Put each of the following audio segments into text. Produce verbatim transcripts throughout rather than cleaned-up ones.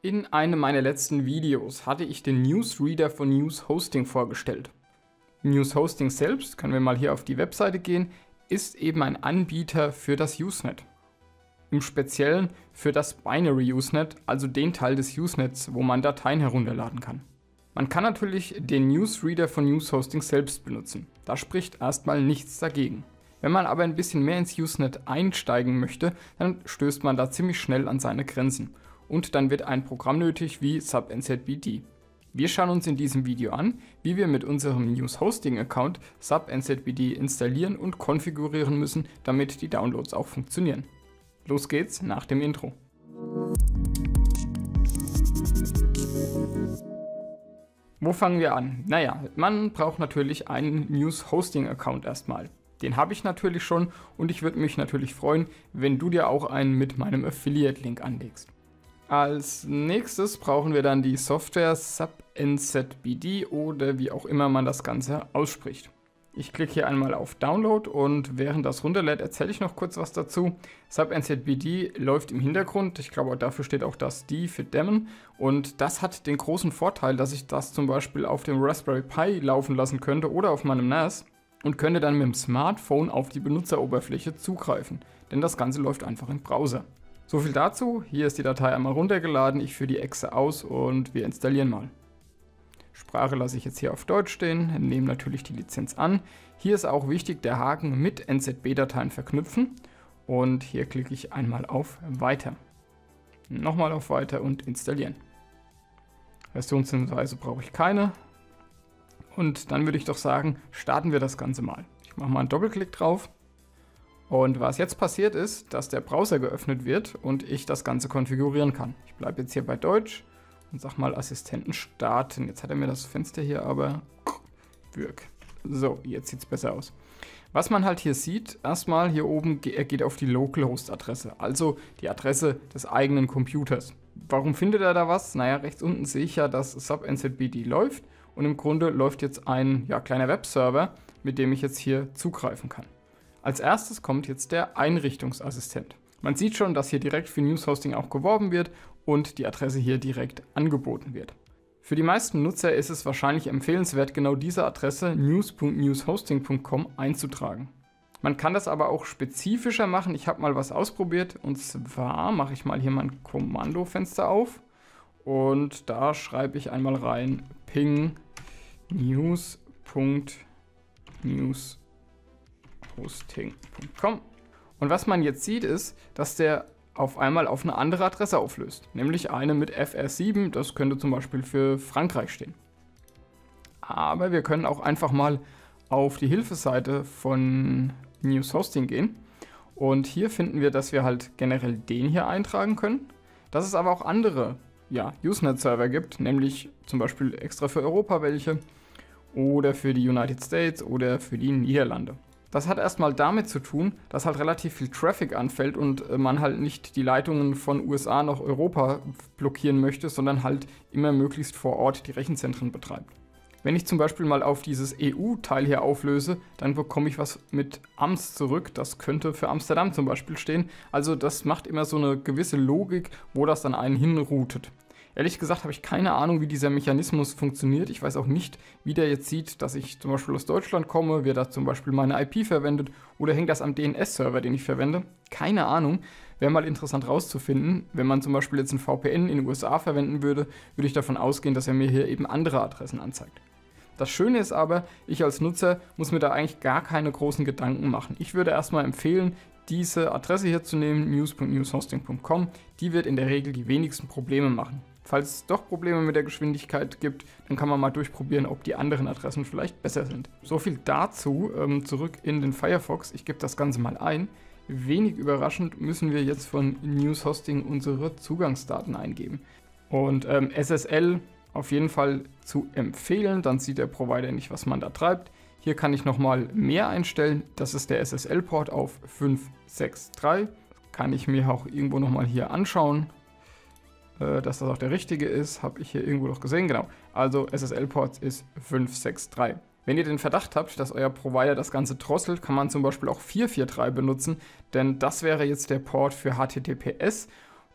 In einem meiner letzten Videos hatte ich den Newsreader von News Hosting vorgestellt. News Hosting selbst, können wir mal hier auf die Webseite gehen, ist eben ein Anbieter für das Usenet. Im Speziellen für das Binary Usenet, also den Teil des Usenets, wo man Dateien herunterladen kann. Man kann natürlich den Newsreader von News Hosting selbst benutzen. Da spricht erstmal nichts dagegen. Wenn man aber ein bisschen mehr ins Usenet einsteigen möchte, dann stößt man da ziemlich schnell an seine Grenzen. Und dann wird ein Programm nötig wie subnzbd. Wir schauen uns in diesem Video an, wie wir mit unserem News Hosting Account subnzbd installieren und konfigurieren müssen, damit die Downloads auch funktionieren. Los geht's nach dem Intro. Wo fangen wir an? Naja, man braucht natürlich einen News Hosting Account erstmal. Den habe ich natürlich schon und ich würde mich natürlich freuen, wenn du dir auch einen mit meinem Affiliate-Link anlegst. Als nächstes brauchen wir dann die Software subnzbd oder wie auch immer man das Ganze ausspricht. Ich klicke hier einmal auf Download und während das runterlädt, erzähle ich noch kurz was dazu. subnzbd läuft im Hintergrund, ich glaube dafür steht auch das D für Daemon und das hat den großen Vorteil, dass ich das zum Beispiel auf dem Raspberry Pi laufen lassen könnte oder auf meinem N A S und könnte dann mit dem Smartphone auf die Benutzeroberfläche zugreifen, denn das Ganze läuft einfach im Browser. So viel dazu, hier ist die Datei einmal runtergeladen, ich führe die Exe aus und wir installieren mal. Sprache lasse ich jetzt hier auf Deutsch stehen, nehme natürlich die Lizenz an. Hier ist auch wichtig der Haken mit N Z B-Dateien verknüpfen und hier klicke ich einmal auf Weiter. Nochmal auf Weiter und installieren. Versionshinweise brauche ich keine. Und dann würde ich doch sagen, starten wir das Ganze mal. Ich mache mal einen Doppelklick drauf. Und was jetzt passiert ist, dass der Browser geöffnet wird und ich das Ganze konfigurieren kann. Ich bleibe jetzt hier bei Deutsch und sag mal Assistenten starten. Jetzt hat er mir das Fenster hier aber wirk. So, jetzt sieht es besser aus. Was man halt hier sieht, erstmal hier oben, er geht auf die Localhost-Adresse, also die Adresse des eigenen Computers. Warum findet er da was? Naja, rechts unten sehe ich ja, dass subnzbd läuft und im Grunde läuft jetzt ein ja, kleiner Webserver, mit dem ich jetzt hier zugreifen kann. Als erstes kommt jetzt der Einrichtungsassistent. Man sieht schon, dass hier direkt für News Hosting auch geworben wird und die Adresse hier direkt angeboten wird. Für die meisten Nutzer ist es wahrscheinlich empfehlenswert, genau diese Adresse news punkt newshosting punkt com einzutragen. Man kann das aber auch spezifischer machen. Ich habe mal was ausprobiert und zwar mache ich mal hier mein Kommandofenster auf und da schreibe ich einmal rein ping news punkt newshosting punkt com. Und was man jetzt sieht ist, dass der auf einmal auf eine andere Adresse auflöst, nämlich eine mit F R sieben, das könnte zum Beispiel für Frankreich stehen. Aber wir können auch einfach mal auf die Hilfeseite von News Hosting gehen und hier finden wir, dass wir halt generell den hier eintragen können, dass es aber auch andere ja, Usenet-Server gibt, nämlich zum Beispiel extra für Europa welche oder für die United States oder für die Niederlande. Das hat erstmal damit zu tun, dass halt relativ viel Traffic anfällt und man halt nicht die Leitungen von U S A nach Europa blockieren möchte, sondern halt immer möglichst vor Ort die Rechenzentren betreibt. Wenn ich zum Beispiel mal auf dieses E U-Teil hier auflöse, dann bekomme ich was mit Ams zurück. Das könnte für Amsterdam zum Beispiel stehen. Also das macht immer so eine gewisse Logik, wo das dann einen hinroutet. Ehrlich gesagt habe ich keine Ahnung, wie dieser Mechanismus funktioniert. Ich weiß auch nicht, wie der jetzt sieht, dass ich zum Beispiel aus Deutschland komme, wer da zum Beispiel meine I P verwendet oder hängt das am D N S-Server, den ich verwende. Keine Ahnung. Wäre mal interessant rauszufinden. Wenn man zum Beispiel jetzt ein V P N in den U S A verwenden würde, würde ich davon ausgehen, dass er mir hier eben andere Adressen anzeigt. Das Schöne ist aber, ich als Nutzer muss mir da eigentlich gar keine großen Gedanken machen. Ich würde erstmal empfehlen, diese Adresse hier zu nehmen, news punkt newshosting punkt com. Die wird in der Regel die wenigsten Probleme machen. Falls es doch Probleme mit der Geschwindigkeit gibt, dann kann man mal durchprobieren, ob die anderen Adressen vielleicht besser sind. So viel dazu, ähm, zurück in den Firefox. Ich gebe das Ganze mal ein. Wenig überraschend müssen wir jetzt von News Hosting unsere Zugangsdaten eingeben. Und ähm, S S L auf jeden Fall zu empfehlen, dann sieht der Provider nicht, was man da treibt. Hier kann ich nochmal mehr einstellen. Das ist der S S L-Port auf fünf sechs drei. Kann ich mir auch irgendwo nochmal hier anschauen. Dass das auch der richtige ist, habe ich hier irgendwo noch gesehen, genau. Also S S L-Port ist fünf sechs drei. Wenn ihr den Verdacht habt, dass euer Provider das Ganze drosselt, kann man zum Beispiel auch vier vier drei benutzen, denn das wäre jetzt der Port für H T T P S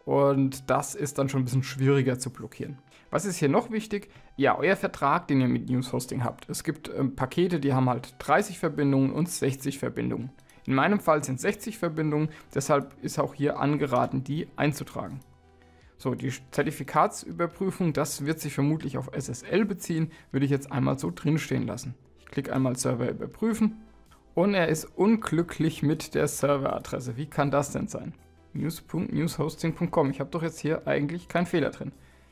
und das ist dann schon ein bisschen schwieriger zu blockieren. Was ist hier noch wichtig? Ja, euer Vertrag, den ihr mit News Hosting habt. Es gibt ähm, Pakete, die haben halt dreißig Verbindungen und sechzig Verbindungen. In meinem Fall sind sechzig Verbindungen, deshalb ist auch hier angeraten, die einzutragen. So, die Zertifikatsüberprüfung, das wird sich vermutlich auf S S L beziehen, würde ich jetzt einmal so drinstehen lassen. Ich klicke einmal Server überprüfen und er ist unglücklich mit der Serveradresse. Wie kann das denn sein? news punkt newshosting punkt com. Ich habe doch jetzt hier eigentlich keinen Fehler drin.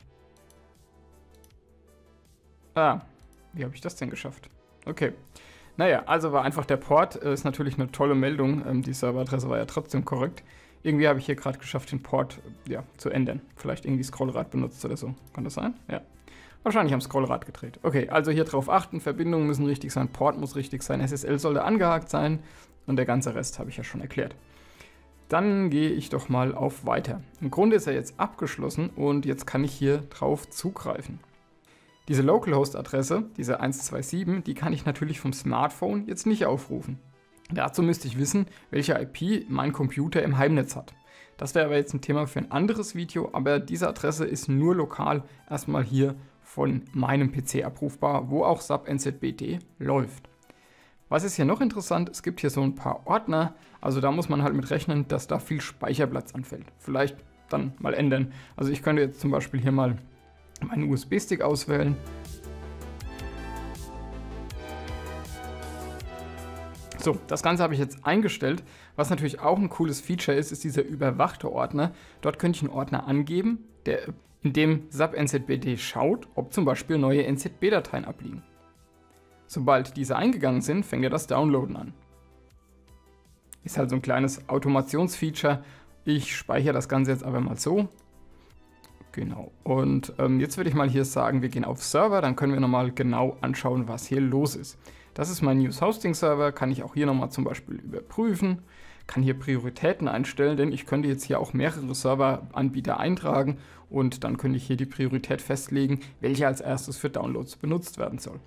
Ah, wie habe ich das denn geschafft? Okay. Naja, also war einfach der Port, äh, ist natürlich eine tolle Meldung. Ähm, die Serveradresse war ja trotzdem korrekt. Irgendwie habe ich hier gerade geschafft, den Port äh, ja, zu ändern. Vielleicht irgendwie Scrollrad benutzt oder so. Kann das sein? Ja. Wahrscheinlich am Scrollrad gedreht. Okay, also hier drauf achten, Verbindungen müssen richtig sein, Port muss richtig sein, S S L sollte angehakt sein und der ganze Rest habe ich ja schon erklärt. Dann gehe ich doch mal auf Weiter. Im Grunde ist er jetzt abgeschlossen und jetzt kann ich hier drauf zugreifen. Diese Localhost-Adresse, diese eins zwei sieben, die kann ich natürlich vom Smartphone jetzt nicht aufrufen. Dazu müsste ich wissen, welche I P mein Computer im Heimnetz hat. Das wäre aber jetzt ein Thema für ein anderes Video, aber diese Adresse ist nur lokal erstmal hier von meinem P C abrufbar, wo auch sub N Z B D läuft. Was ist hier noch interessant? Es gibt hier so ein paar Ordner, also da muss man halt mit rechnen, dass da viel Speicherplatz anfällt. Vielleicht dann mal ändern. Also ich könnte jetzt zum Beispiel hier mal meinen U S B-Stick auswählen. So, das Ganze habe ich jetzt eingestellt. Was natürlich auch ein cooles Feature ist, ist dieser überwachte Ordner. Dort könnte ich einen Ordner angeben, der, in dem sub N Z B D schaut, ob zum Beispiel neue N Z B-Dateien abliegen. Sobald diese eingegangen sind, fängt er das Downloaden an. Ist halt so ein kleines Automationsfeature. Ich speichere das Ganze jetzt aber mal so. Genau, und ähm, jetzt würde ich mal hier sagen, wir gehen auf Server, dann können wir nochmal genau anschauen, was hier los ist. Das ist mein News Hosting Server, kann ich auch hier nochmal zum Beispiel überprüfen, kann hier Prioritäten einstellen, denn ich könnte jetzt hier auch mehrere Serveranbieter eintragen und dann könnte ich hier die Priorität festlegen, welche als erstes für Downloads benutzt werden soll.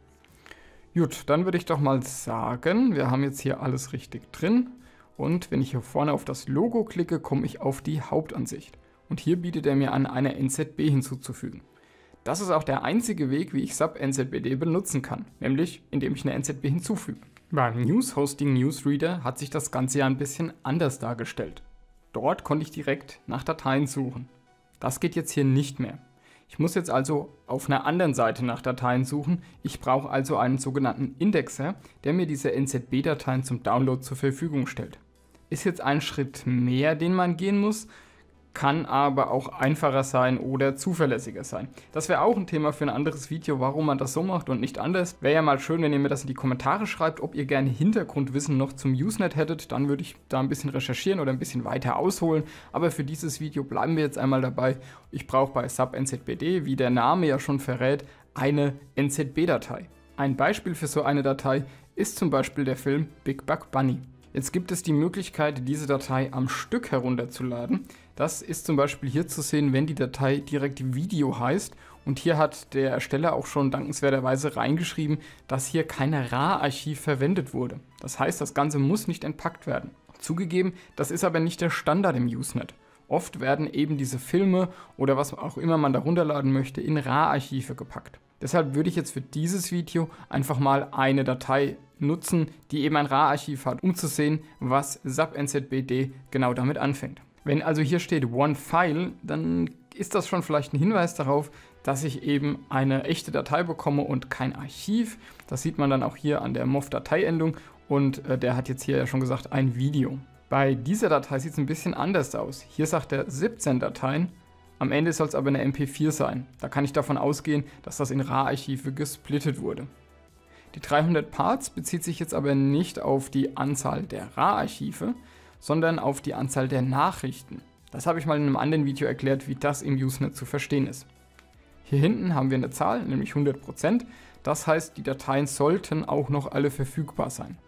Gut, dann würde ich doch mal sagen, wir haben jetzt hier alles richtig drin und wenn ich hier vorne auf das Logo klicke, komme ich auf die Hauptansicht. Und hier bietet er mir an, eine N Z B hinzuzufügen. Das ist auch der einzige Weg, wie ich sub N Z B D benutzen kann, nämlich indem ich eine N Z B hinzufüge. Beim News Hosting Newsreader hat sich das Ganze ja ein bisschen anders dargestellt. Dort konnte ich direkt nach Dateien suchen. Das geht jetzt hier nicht mehr. Ich muss jetzt also auf einer anderen Seite nach Dateien suchen. Ich brauche also einen sogenannten Indexer, der mir diese N Z B-Dateien zum Download zur Verfügung stellt. Ist jetzt ein Schritt mehr, den man gehen muss, kann aber auch einfacher sein oder zuverlässiger sein. Das wäre auch ein Thema für ein anderes Video, warum man das so macht und nicht anders. Wäre ja mal schön, wenn ihr mir das in die Kommentare schreibt, ob ihr gerne Hintergrundwissen noch zum Usenet hättet. Dann würde ich da ein bisschen recherchieren oder ein bisschen weiter ausholen. Aber für dieses Video bleiben wir jetzt einmal dabei. Ich brauche bei sub N Z B D, wie der Name ja schon verrät, eine N Z B-Datei. Ein Beispiel für so eine Datei ist zum Beispiel der Film Big Buck Bunny. Jetzt gibt es die Möglichkeit, diese Datei am Stück herunterzuladen. Das ist zum Beispiel hier zu sehen, wenn die Datei direkt Video heißt. Und hier hat der Ersteller auch schon dankenswerterweise reingeschrieben, dass hier kein RAR-Archiv verwendet wurde. Das heißt, das Ganze muss nicht entpackt werden. Zugegeben, das ist aber nicht der Standard im Usenet. Oft werden eben diese Filme oder was auch immer man da runterladen möchte, in RAR-Archive gepackt. Deshalb würde ich jetzt für dieses Video einfach mal eine Datei nutzen, die eben ein RAR-Archiv hat, um zu sehen, was sub N Z B D genau damit anfängt. Wenn also hier steht One File, dann ist das schon vielleicht ein Hinweis darauf, dass ich eben eine echte Datei bekomme und kein Archiv. Das sieht man dann auch hier an der M O V-Dateiendung und äh, der hat jetzt hier ja schon gesagt, ein Video. Bei dieser Datei sieht es ein bisschen anders aus. Hier sagt er siebzehn Dateien, am Ende soll es aber eine M P vier sein. Da kann ich davon ausgehen, dass das in RAR-Archive gesplittet wurde. Die dreihundert Parts bezieht sich jetzt aber nicht auf die Anzahl der RAR-Archive, sondern auf die Anzahl der Nachrichten. Das habe ich mal in einem anderen Video erklärt, wie das im Usenet zu verstehen ist. Hier hinten haben wir eine Zahl, nämlich hundert Prozent. Das heißt, die Dateien sollten auch noch alle verfügbar sein.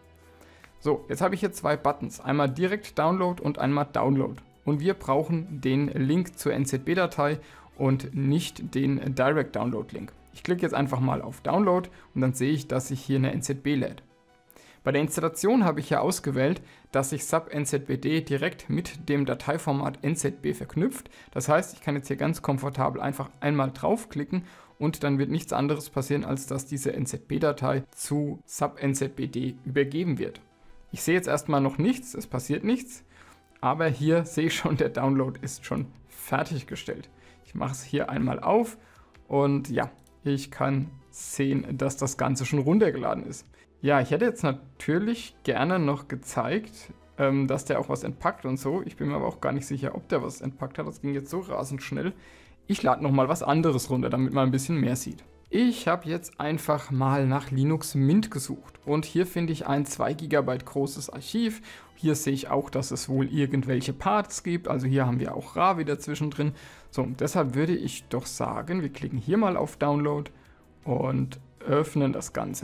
So, jetzt habe ich hier zwei Buttons, einmal Direct Download und einmal Download. Und wir brauchen den Link zur N Z B-Datei und nicht den Direct Download Link. Ich klicke jetzt einfach mal auf Download und dann sehe ich, dass sich hier eine N Z B lädt. Bei der Installation habe ich ja ausgewählt, dass sich sub N Z B D direkt mit dem Dateiformat N Z B verknüpft. Das heißt, ich kann jetzt hier ganz komfortabel einfach einmal draufklicken und dann wird nichts anderes passieren, als dass diese N Z B-Datei zu sub N Z B D übergeben wird. Ich sehe jetzt erstmal noch nichts, es passiert nichts, aber hier sehe ich schon, der Download ist schon fertiggestellt. Ich mache es hier einmal auf und ja, ich kann sehen, dass das Ganze schon runtergeladen ist. Ja, ich hätte jetzt natürlich gerne noch gezeigt, ähm, dass der auch was entpackt und so. Ich bin mir aber auch gar nicht sicher, ob der was entpackt hat. Das ging jetzt so rasend schnell. Ich lade nochmal was anderes runter, damit man ein bisschen mehr sieht. Ich habe jetzt einfach mal nach Linux Mint gesucht. Und hier finde ich ein zwei Gigabyte großes Archiv. Hier sehe ich auch, dass es wohl irgendwelche Parts gibt. Also hier haben wir auch RAR wieder zwischendrin. So, deshalb würde ich doch sagen, wir klicken hier mal auf Download und öffnen das Ganze.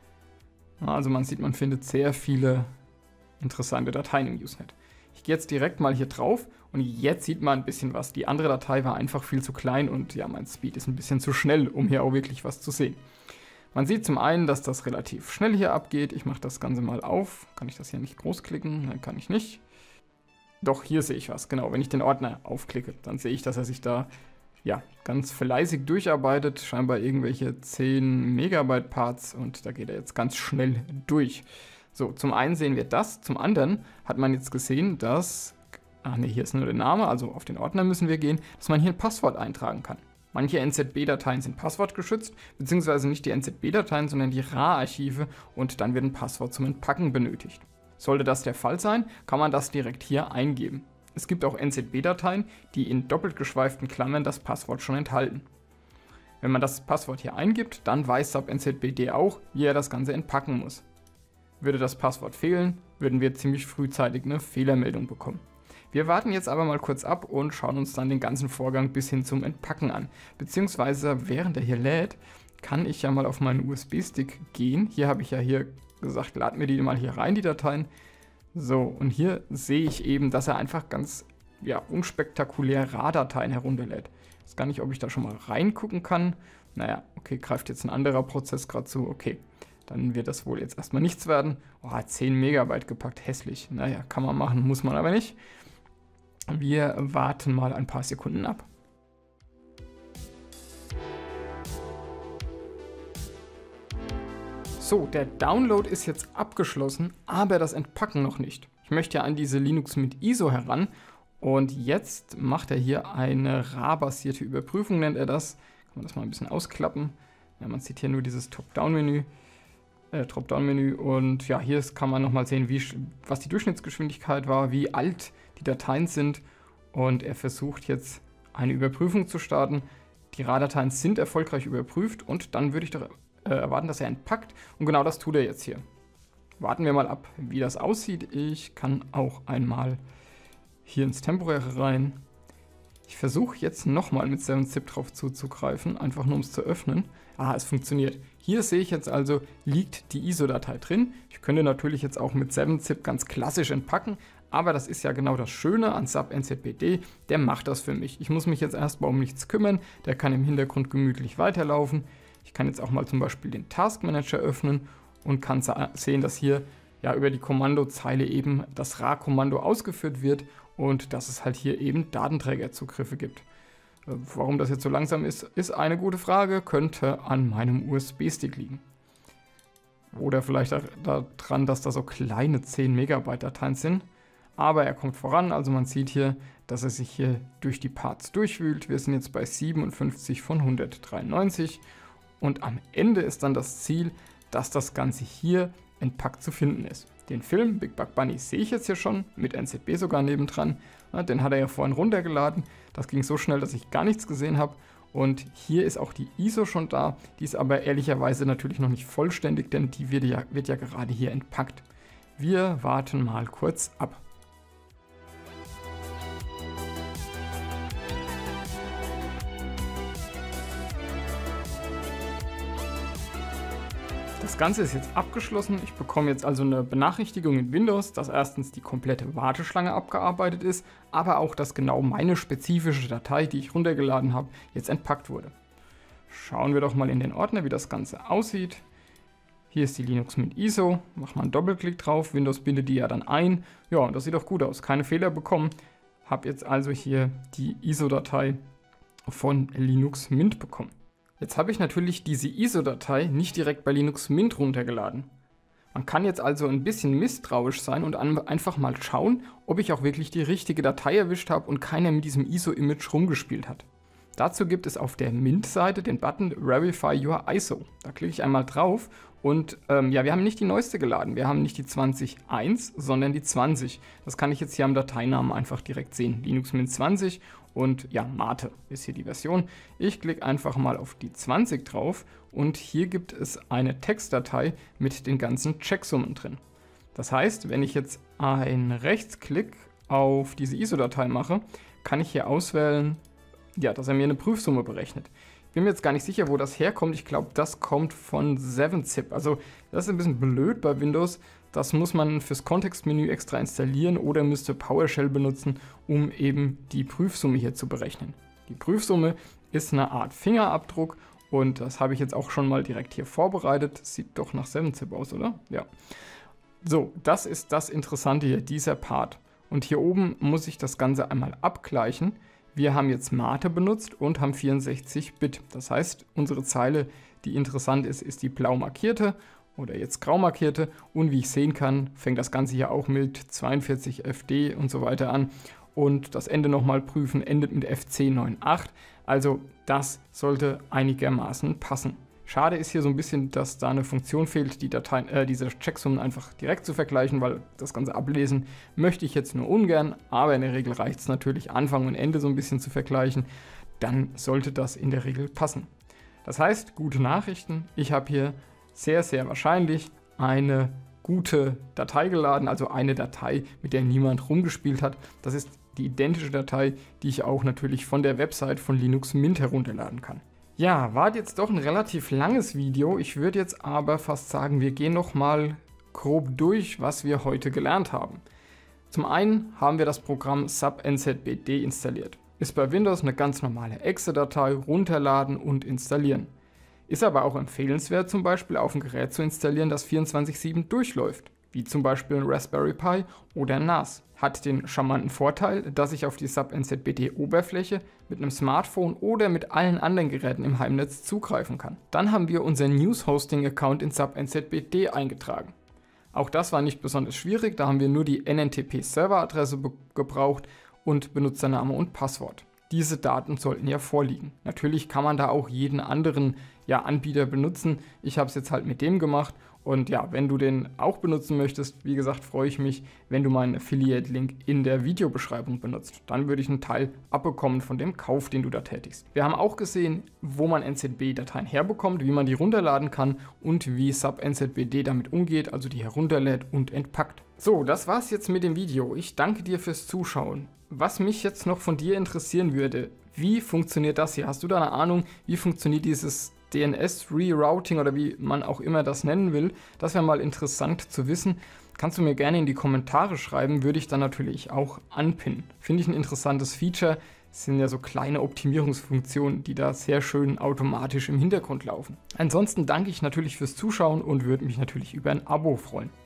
Also man sieht, man findet sehr viele interessante Dateien im Usenet. Ich gehe jetzt direkt mal hier drauf und jetzt sieht man ein bisschen was. Die andere Datei war einfach viel zu klein und ja, mein Speed ist ein bisschen zu schnell, um hier auch wirklich was zu sehen. Man sieht zum einen, dass das relativ schnell hier abgeht. Ich mache das Ganze mal auf. Kann ich das hier nicht groß klicken? Nein, kann ich nicht. Doch, hier sehe ich was. Genau, wenn ich den Ordner aufklicke, dann sehe ich, dass er sich da ja, ganz fleißig durcharbeitet, scheinbar irgendwelche zehn Megabyte Parts und da geht er jetzt ganz schnell durch. So, zum einen sehen wir das, zum anderen hat man jetzt gesehen, dass, ach ne, hier ist nur der Name, also auf den Ordner müssen wir gehen, dass man hier ein Passwort eintragen kann. Manche N Z B-Dateien sind passwortgeschützt, beziehungsweise nicht die N Z B-Dateien, sondern die RAR-Archive und dann wird ein Passwort zum Entpacken benötigt. Sollte das der Fall sein, kann man das direkt hier eingeben. Es gibt auch N Z B-Dateien, die in doppelt geschweiften Klammern das Passwort schon enthalten. Wenn man das Passwort hier eingibt, dann weiß sub N Z B D auch, wie er das Ganze entpacken muss. Würde das Passwort fehlen, würden wir ziemlich frühzeitig eine Fehlermeldung bekommen. Wir warten jetzt aber mal kurz ab und schauen uns dann den ganzen Vorgang bis hin zum Entpacken an. Beziehungsweise während er hier lädt, kann ich ja mal auf meinen U S B-Stick gehen. Hier habe ich ja hier gesagt, lad mir die mal hier rein, die Dateien. So, und hier sehe ich eben, dass er einfach ganz ja, unspektakulär RAR-Dateien herunterlädt. Ich weiß gar nicht, ob ich da schon mal reingucken kann. Naja, okay, greift jetzt ein anderer Prozess gerade zu. Okay, dann wird das wohl jetzt erstmal nichts werden. Oh, zehn Megabyte gepackt, hässlich. Naja, kann man machen, muss man aber nicht. Wir warten mal ein paar Sekunden ab. So, der Download ist jetzt abgeschlossen, aber das Entpacken noch nicht. Ich möchte ja an diese Linux Mint I S O heran und jetzt macht er hier eine RAR-basierte Überprüfung, nennt er das. Kann man das mal ein bisschen ausklappen. Ja, man sieht hier nur dieses Top-Down-Menü. Äh, Top-Down-Menü und ja, hier kann man nochmal sehen, wie, was die Durchschnittsgeschwindigkeit war, wie alt die Dateien sind und er versucht jetzt eine Überprüfung zu starten. Die RAR-Dateien sind erfolgreich überprüft und dann würde ich doch erwarten, dass er entpackt und genau das tut er jetzt hier. Warten wir mal ab, wie das aussieht. Ich kann auch einmal hier ins Temporäre rein. Ich versuche jetzt nochmal mit seven zip drauf zuzugreifen, einfach nur um es zu öffnen. Ah, es funktioniert. Hier sehe ich jetzt also, liegt die I S O-Datei drin. Ich könnte natürlich jetzt auch mit seven zip ganz klassisch entpacken, aber das ist ja genau das Schöne an sub N Z B D, der macht das für mich. Ich muss mich jetzt erstmal um nichts kümmern, der kann im Hintergrund gemütlich weiterlaufen. Ich kann jetzt auch mal zum Beispiel den Task Manager öffnen und kann sehen, dass hier ja über die Kommandozeile eben das RAR-Kommando ausgeführt wird und dass es halt hier eben Datenträgerzugriffe gibt. Warum das jetzt so langsam ist, ist eine gute Frage, könnte an meinem U S B-Stick liegen. Oder vielleicht daran, dass da so kleine zehn Megabyte Dateien sind. Aber er kommt voran, also man sieht hier, dass er sich hier durch die Parts durchwühlt. Wir sind jetzt bei siebenundfünfzig von hundertdreiundneunzig. Und am Ende ist dann das Ziel, dass das Ganze hier entpackt zu finden ist. Den Film Big Buck Bunny sehe ich jetzt hier schon, mit N Z B sogar nebendran. Den hat er ja vorhin runtergeladen. Das ging so schnell, dass ich gar nichts gesehen habe. Und hier ist auch die I S O schon da. Die ist aber ehrlicherweise natürlich noch nicht vollständig, denn die wird ja, wird ja gerade hier entpackt. Wir warten mal kurz ab. Das Ganze ist jetzt abgeschlossen. Ich bekomme jetzt also eine Benachrichtigung in Windows, dass erstens die komplette Warteschlange abgearbeitet ist, aber auch, dass genau meine spezifische Datei, die ich runtergeladen habe, jetzt entpackt wurde. Schauen wir doch mal in den Ordner, wie das Ganze aussieht. Hier ist die Linux Mint I S O, macht mal einen Doppelklick drauf, Windows bindet die ja dann ein. Ja, und das sieht auch gut aus, keine Fehler bekommen. Habe jetzt also hier die I S O-Datei von Linux Mint bekommen. Jetzt habe ich natürlich diese I S O-Datei nicht direkt bei Linux Mint runtergeladen. Man kann jetzt also ein bisschen misstrauisch sein und einfach mal schauen, ob ich auch wirklich die richtige Datei erwischt habe und keiner mit diesem I S O-Image rumgespielt hat. Dazu gibt es auf der Mint-Seite den Button Verify Your I S O. Da klicke ich einmal drauf und ähm, ja, wir haben nicht die neueste geladen. Wir haben nicht die zwanzig Punkt eins, sondern die zwanzig. Das kann ich jetzt hier am Dateinamen einfach direkt sehen. Linux Mint zwanzig und ja, Mate ist hier die Version. Ich klicke einfach mal auf die zwanzig drauf und hier gibt es eine Textdatei mit den ganzen Checksummen drin. Das heißt, wenn ich jetzt einen Rechtsklick auf diese I S O-Datei mache, kann ich hier auswählen, ja, dass er mir eine Prüfsumme berechnet. Ich bin mir jetzt gar nicht sicher, wo das herkommt. Ich glaube, das kommt von seven zip. Also das ist ein bisschen blöd bei Windows. Das muss man fürs Kontextmenü extra installieren oder müsste PowerShell benutzen, um eben die Prüfsumme hier zu berechnen. Die Prüfsumme ist eine Art Fingerabdruck und das habe ich jetzt auch schon mal direkt hier vorbereitet. Das sieht doch nach seven zip aus, oder? Ja. So, das ist das Interessante hier, dieser Part. Und hier oben muss ich das Ganze einmal abgleichen. Wir haben jetzt Mate benutzt und haben vierundsechzig Bit. Das heißt, unsere Zeile, die interessant ist, ist die blau markierte oder jetzt grau markierte. Und wie ich sehen kann, fängt das Ganze hier auch mit zweiundvierzig F D und so weiter an. Und das Ende nochmal prüfen, endet mit F C achtundneunzig. Also das sollte einigermaßen passen. Schade ist hier so ein bisschen, dass da eine Funktion fehlt, die Dateien, äh, diese Checksummen einfach direkt zu vergleichen, weil das Ganze ablesen möchte ich jetzt nur ungern, aber in der Regel reicht es natürlich, Anfang und Ende so ein bisschen zu vergleichen, dann sollte das in der Regel passen. Das heißt, gute Nachrichten, ich habe hier sehr, sehr wahrscheinlich eine gute Datei geladen, also eine Datei, mit der niemand rumgespielt hat. Das ist die identische Datei, die ich auch natürlich von der Website von Linux Mint herunterladen kann. Ja, war jetzt doch ein relativ langes Video. Ich würde jetzt aber fast sagen, wir gehen noch mal grob durch, was wir heute gelernt haben. Zum einen haben wir das Programm subnzbd installiert. Ist bei Windows eine ganz normale Exe-Datei, runterladen und installieren. Ist aber auch empfehlenswert, zum Beispiel auf ein Gerät zu installieren, das vierundzwanzig sieben durchläuft, wie zum Beispiel ein Raspberry Pi oder ein N A S. Hat den charmanten Vorteil, dass ich auf die subnzbd-Oberfläche mit einem Smartphone oder mit allen anderen Geräten im Heimnetz zugreifen kann. Dann haben wir unseren News-Hosting-Account in subnzbd eingetragen. Auch das war nicht besonders schwierig, da haben wir nur die N N T P-Serveradresse gebraucht und Benutzername und Passwort. Diese Daten sollten ja vorliegen. Natürlich kann man da auch jeden anderen ja, Anbieter benutzen. Ich habe es jetzt halt mit dem gemacht. Und ja, wenn du den auch benutzen möchtest, wie gesagt, freue ich mich, wenn du meinen Affiliate-Link in der Videobeschreibung benutzt. Dann würde ich einen Teil abbekommen von dem Kauf, den du da tätigst. Wir haben auch gesehen, wo man N Z B-Dateien herbekommt, wie man die runterladen kann und wie subnzbd damit umgeht, also die herunterlädt und entpackt. So, das war's jetzt mit dem Video. Ich danke dir fürs Zuschauen. Was mich jetzt noch von dir interessieren würde, wie funktioniert das hier? Hast du da eine Ahnung, wie funktioniert dieses D N S-Rerouting oder wie man auch immer das nennen will? Das wäre mal interessant zu wissen. Kannst du mir gerne in die Kommentare schreiben, würde ich dann natürlich auch anpinnen. Finde ich ein interessantes Feature. Es sind ja so kleine Optimierungsfunktionen, die da sehr schön automatisch im Hintergrund laufen. Ansonsten danke ich natürlich fürs Zuschauen und würde mich natürlich über ein Abo freuen.